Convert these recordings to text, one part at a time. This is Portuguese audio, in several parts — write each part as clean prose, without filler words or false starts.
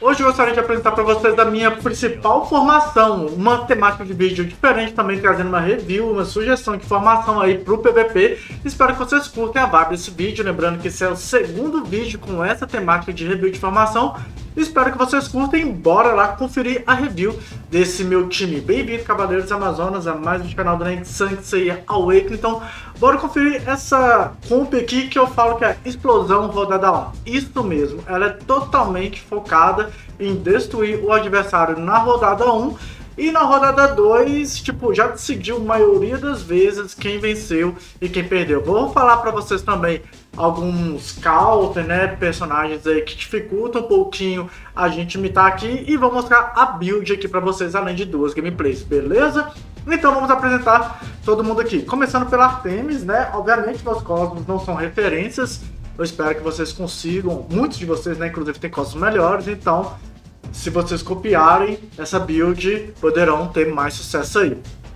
Hoje eu gostaria de apresentar para vocês a minha principal formação, uma temática de vídeo diferente, também trazendo uma review, uma sugestão de formação aí pro PVP. Espero que vocês curtem a vibe desse vídeo, lembrando que esse é o segundo vídeo com essa temática de review de formação. Espero que vocês curtem, bora lá conferir a review desse meu time. Bem-vindo, Cavaleiros Amazonas, a mais um canal do Sansei Awakening. Então, bora conferir essa comp aqui que eu falo que é Explosão Rodada 1. Isso mesmo, ela é totalmente focada em destruir o adversário na rodada 1. E na rodada 2, tipo, já decidiu a maioria das vezes quem venceu e quem perdeu. Vou falar pra vocês também alguns counter, né, personagens aí que dificultam um pouquinho a gente imitar aqui. E vou mostrar a build aqui pra vocês, além de duas gameplays, beleza? Então vamos apresentar todo mundo aqui. Começando pela Artemis, né, obviamente meus cosmos não são referências. Eu espero que vocês consigam, muitos de vocês, né, inclusive tem cosmos melhores, então se vocês copiarem essa build, poderão ter mais sucesso aí.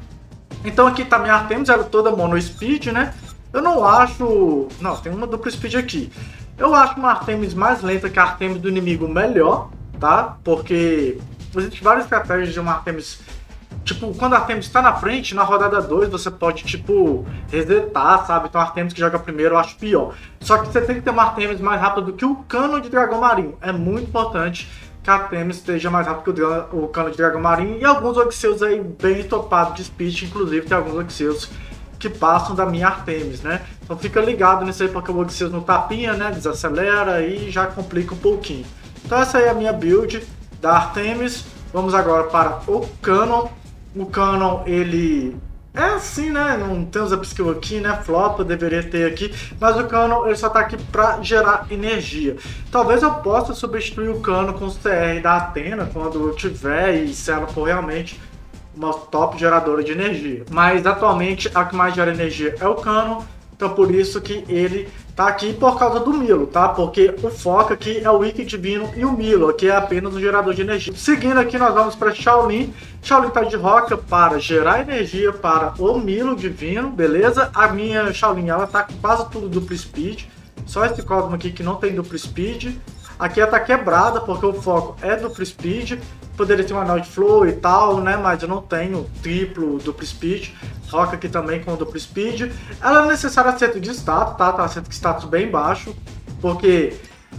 Então aqui tá minha Artemis, ela é toda mono speed, né? Eu não acho... Não, tem uma dupla speed aqui. Eu acho uma Artemis mais lenta que a Artemis do inimigo melhor, tá? Porque existem várias estratégias de uma Artemis... Tipo, quando a Artemis está na frente, na rodada 2, você pode, tipo, resetar, sabe? Então a Artemis que joga primeiro eu acho pior. Só que você tem que ter uma Artemis mais rápida do que o cano de dragão marinho. É muito importante que a Artemis esteja mais rápido que o cano de dragão marinho. E alguns Oxeus aí bem topados de speed, inclusive tem alguns Oxeus que passam da minha Artemis, né? Então fica ligado nisso aí, porque o Oxeus no tapinha, né? Desacelera e já complica um pouquinho. Então essa aí é a minha build da Artemis. Vamos agora para o Canon. O Canon, ele é assim, né? Não tem os upskill aqui, né? Flop, eu deveria ter aqui. Mas o Canon, ele só tá aqui para gerar energia. Talvez eu possa substituir o Canon com o CR da Athena quando eu tiver e se ela for realmente uma top geradora de energia. Mas atualmente a que mais gera energia é o Canon. Então por isso que ele tá aqui por causa do Milo, tá? Porque o foco aqui é o Wiki Divino e o Milo, que é apenas um gerador de energia. Seguindo aqui nós vamos para Shaolin. Shaolin tá de roca para gerar energia para o Milo Divino, beleza? A minha Shaolin, ela tá com quase tudo duplo speed. Só esse Cosmo aqui que não tem duplo speed. Aqui ela tá quebrada porque o foco é duplo speed. Poderia ter um anel de flow e tal, né? Mas eu não tenho triplo duplo speed. Roca aqui também com duplo speed. Ela é necessária acerto de status, tá? Tá acerto de status bem baixo. Porque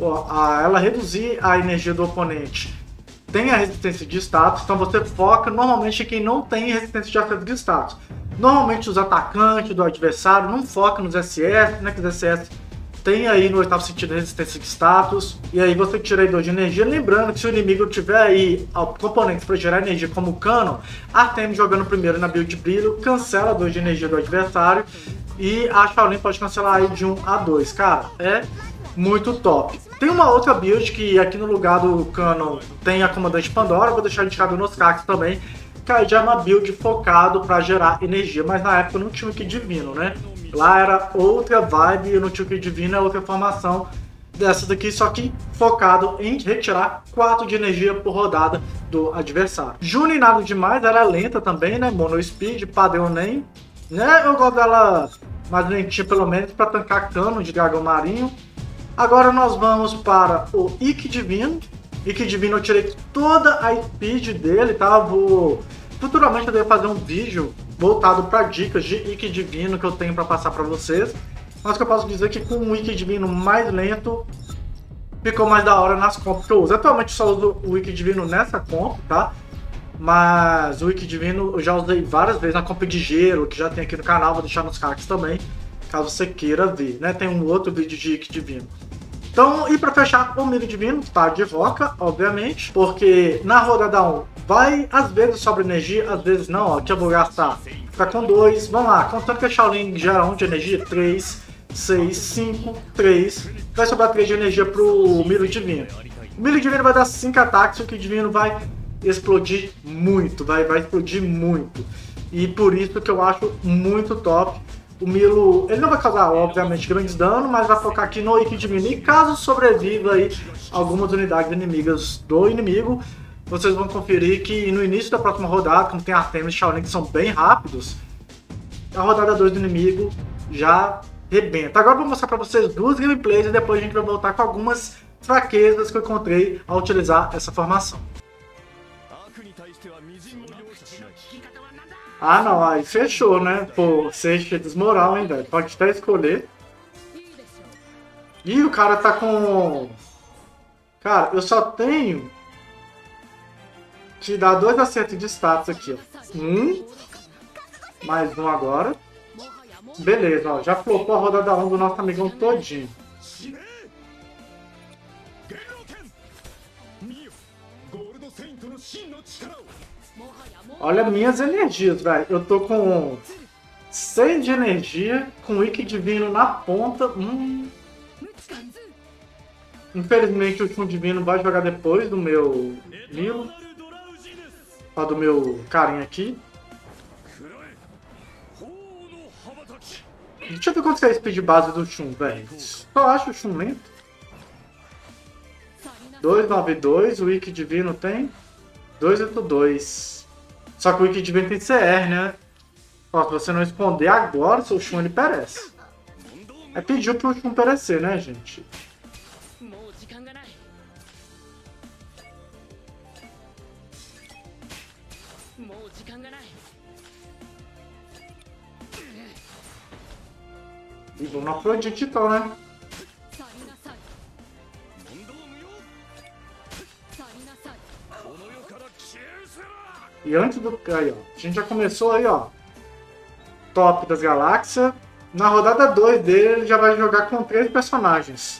ela reduzir a energia do oponente tem a resistência de status. Então você foca normalmente em quem não tem resistência de acerto de status. Normalmente os atacantes do adversário não focam nos SS, né? Que os SS tem aí no oitavo sentido resistência de status. E aí você tira aí 2 de energia. Lembrando que se o inimigo tiver aí componentes para gerar energia como o Canon, a Artemis jogando primeiro na build de brilho, cancela 2 de energia do adversário. E a Shaolin pode cancelar aí de 1 a 2. Cara, é muito top. Tem uma outra build que aqui no lugar do Canon tem a Comandante Pandora. Vou deixar indicado nos cards também. Que aí já é uma build focado para gerar energia. Mas na época não tinha o que divino, né? Lá era outra vibe, eu não tinha o que divino, é outra formação dessa daqui, só que focado em retirar 4 de energia por rodada do adversário. Junin nada demais, ela é lenta também, né? Mono speed, padrão nem, né? Eu gosto dela mais lentinha pelo menos para tancar cano de dragão marinho. Agora nós vamos para o Ikki Divino. Ikki Divino eu tirei toda a speed dele, tá? Futuramente eu devo fazer um vídeo voltado para dicas de Ikki Divino que eu tenho para passar para vocês. Mas que eu posso dizer que com um Ikki Divino mais lento ficou mais da hora nas comps que eu uso. Atualmente eu só uso o Ikki Divino nessa comp, tá? Mas o Ikki Divino eu já usei várias vezes na comp de gelo, que já tem aqui no canal, vou deixar nos cards também, caso você queira ver, né? Tem um outro vídeo de Ikki Divino. Então, e para fechar, o Milo Divino tá de roca, obviamente, porque na rodada 1 vai, às vezes sobra energia, às vezes não, ó, aqui eu vou gastar, ficar com 2, vamos lá, contando que a Shaolin gera 1 de energia, 3, 6, 5, 3, vai sobrar 3 de energia pro Milo Divino. O Milo Divino vai dar 5 ataques, o Ikki Divino vai explodir muito, vai explodir muito, e por isso que eu acho muito top. O Milo, ele não vai causar, obviamente, grandes danos, mas vai focar aqui no Ikki Divino. E caso sobreviva aí algumas unidades inimigas do inimigo, vocês vão conferir que no início da próxima rodada, como tem Artemis e Shaolin que são bem rápidos, a rodada 2 do inimigo já rebenta. Agora eu vou mostrar pra vocês duas gameplays e depois a gente vai voltar com algumas fraquezas que eu encontrei ao utilizar essa formação. Ah não, aí fechou, né? Pô, Seixas desmoral, hein, velho? Pode até escolher. Ih, o cara tá com... Cara, eu só tenho que dar 2 acertos de status aqui, ó. Mais um agora. Beleza, ó. Já flopou a rodada 1 do nosso amigão todinho. Olha minhas energias, velho. Eu tô com 100 de energia, com o Wiki Divino na ponta. Infelizmente o último Divino vai jogar depois do meu Milo. Ó, do meu carinha aqui. Deixa eu ver quanto é a speed base do Shun, velho. Só acho o Shun lento. 292, o Wiki Divino tem 282. Só que o Wiki Divino tem CR, né? Ó, se você não esconder agora, seu Shun ele perece. É pediu pro Shun perecer, né, gente? E vamos na Afrodite então, né? E antes do... Aí, ó. A gente já começou aí, ó. Top das galáxias. Na rodada 2 dele, ele já vai jogar com 3 personagens.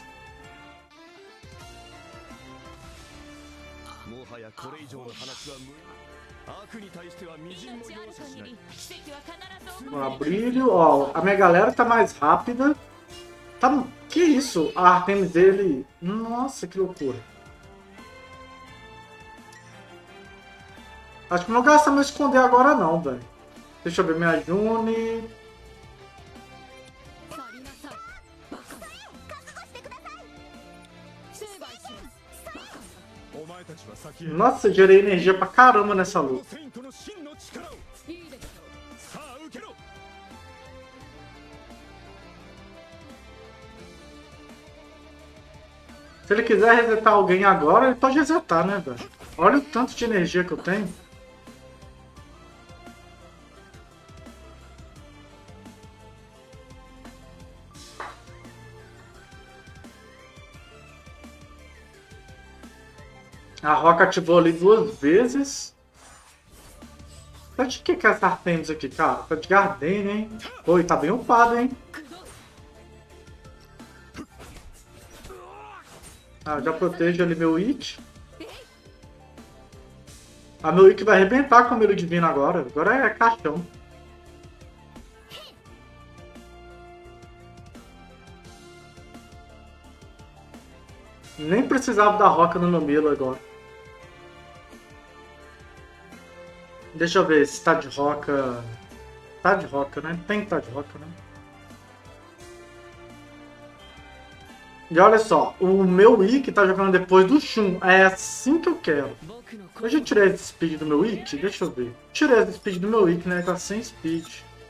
Ó, brilho, ó. A minha galera tá mais rápida. Tá... Que isso? A Artemis dele... Nossa, que loucura. Acho que não gasta meu esconder agora não, velho. Deixa eu ver minha June. Nossa, gerei energia pra caramba nessa luta. Se ele quiser resetar alguém agora, ele pode resetar, né, velho? Olha o tanto de energia que eu tenho. A Roca ativou ali 2 vezes. Tá de que é essa Artemis aqui, cara? Tá de Gardenia, hein? Oi, tá bem upado, hein? Ah, já protejo ali meu It. A meu It vai arrebentar com o Milo Divino agora. Agora é caixão. Nem precisava da Roca no meu Milo agora. Deixa eu ver se tá de Roca. Tá de Roca, né? Tem que estar de Roca, né? E olha só, o meu Ikki tá jogando depois do Shun. É assim que eu quero. Eu já tirei esse speed do meu Ikki? Deixa eu ver. Tirei esse speed do meu Ikki, né? Tá sem speed.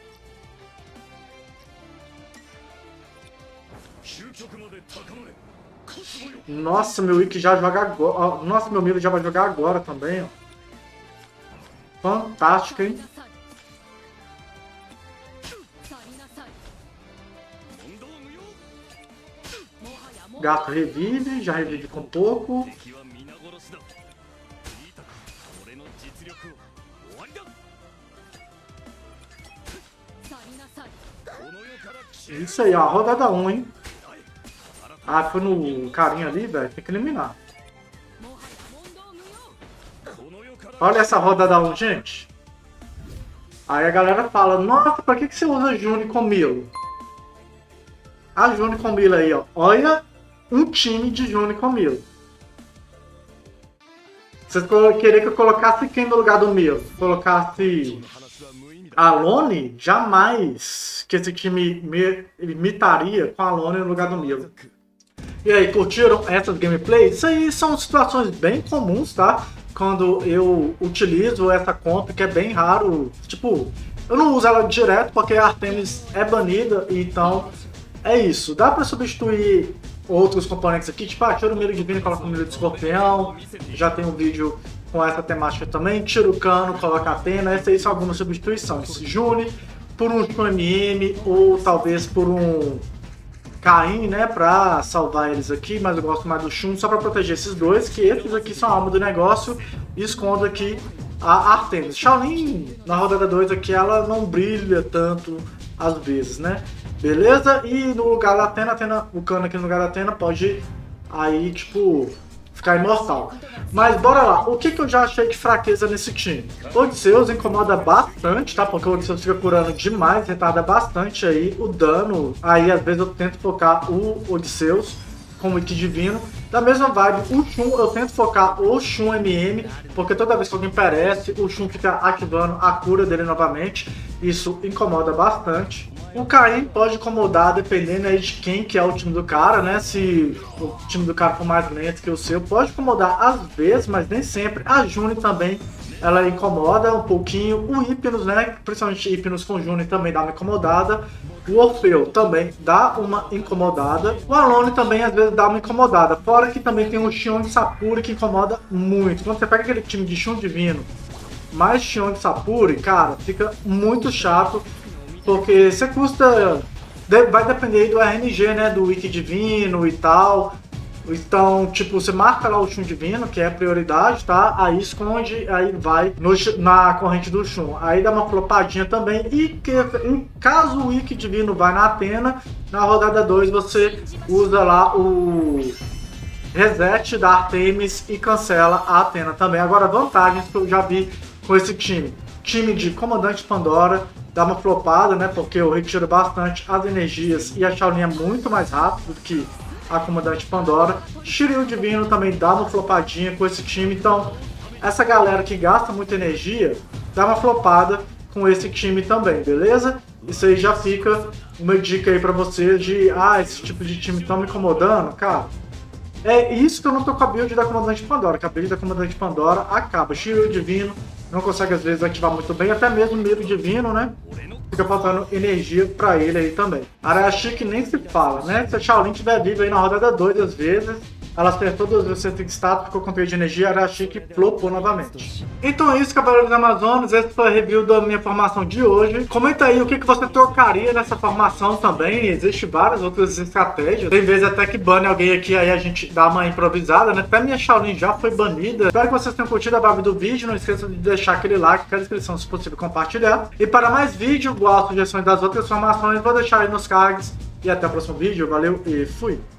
Nossa, meu Ikki já joga agora. Nossa, meu Milo já vai jogar agora também, ó. Fantástico, hein? Gato revive, já revive com pouco. Isso aí, ó, rodada 1, hein? Ah, foi no carinha ali, velho. Tem que eliminar. Olha essa rodada 1, gente. Aí a galera fala, nossa, pra que você usa June com Milo? A June com Milo aí, ó. Olha um time de June com Milo. Vocês queriam que eu colocasse quem no lugar do Milo? Colocasse a Lone? Jamais que esse time me imitaria com a Lone no lugar do Milo. E aí, curtiram essas gameplays? Isso aí são situações bem comuns, tá? Quando eu utilizo essa comp, que é bem raro. Tipo, eu não uso ela direto porque a Artemis é banida, então é isso. Dá pra substituir outros componentes aqui, tipo, tira o milho divino e coloca o milho de escorpião. Já tem um vídeo com essa temática também. Tira o cano, coloca a Athena. Essas aí são algumas substituições. June por um Shun MM ou talvez por um Caim, né, pra salvar eles aqui, mas eu gosto mais do Shun só pra proteger esses dois, que esses aqui são a alma do negócio, e escondo aqui a Artemis. Shaolin, na rodada 2 aqui, ela não brilha tanto às vezes, né, beleza? E no lugar da Athena, o cano aqui no lugar da Athena pode aí, tipo, ficar imortal. Mas bora lá, o que eu já achei de fraqueza nesse time? O Odysseus incomoda bastante, tá? Porque o Odysseus fica curando demais, retarda bastante aí o dano. Aí às vezes eu tento focar o Odysseus com o Ikki Divino. Da mesma vibe, o Shun, eu tento focar o Shun MM, porque toda vez que alguém perece, o Shun fica ativando a cura dele novamente. Isso incomoda bastante. O Caim pode incomodar dependendo aí de quem que é o time do cara, né? Se o time do cara for mais lento que o seu, pode incomodar às vezes, mas nem sempre. A June também, ela incomoda um pouquinho. O Hypnos, né? Principalmente Hypnos com June também dá uma incomodada. O Orfeu também dá uma incomodada. O Alone também às vezes dá uma incomodada. Fora que também tem o Xion de Sapuri que incomoda muito. Quando você pega aquele time de Shun Divino mais Xion de Sapuri, cara, fica muito chato. Porque você custa... Vai depender aí do RNG, né? Do Ikki Divino e tal. Então, tipo, você marca lá o Shun Divino, que é a prioridade, tá? Aí esconde, aí vai na corrente do Shun. Aí dá uma flopadinha também. E em caso o Ikki Divino vai na Athena, na rodada 2 você usa lá o reset da Artemis e cancela a Athena também. Agora, vantagens que eu já vi com esse time. Time de Comandante Pandora, dá uma flopada, né? Porque eu retiro bastante as energias e a Shaolin é muito mais rápido do que a Comandante Pandora. Shiryu Divino também dá uma flopadinha com esse time. Então, essa galera que gasta muita energia, dá uma flopada com esse time também, beleza? Isso aí já fica uma dica aí pra você de, esse tipo de time tá me incomodando, cara. É isso que eu não tô com a build da Comandante Pandora, que a build da Comandante Pandora acaba. Shiryu Divino não consegue às vezes ativar muito bem, até mesmo Milho Divino, né? Fica faltando energia pra ele aí também. Arashiki nem se fala, né? Se a Shaolin tiver viva aí na rodada 2 às vezes, ela acertou 2 vezes o centro status, ficou com 3 de energia, Arashiki flopou novamente. Então é isso, Cavaleiros Amazonas. Esse foi a review da minha formação de hoje. Comenta aí o que você trocaria nessa formação também. Existem várias outras estratégias. Tem vezes até que bane alguém aqui, aí a gente dá uma improvisada, né? Até minha Shaolin já foi banida. Espero que vocês tenham curtido a vibe do vídeo. Não esqueça de deixar aquele like, aquela inscrição, se possível, compartilhar. E para mais vídeo, igual as sugestões das outras formações, vou deixar aí nos cards. E até o próximo vídeo. Valeu e fui!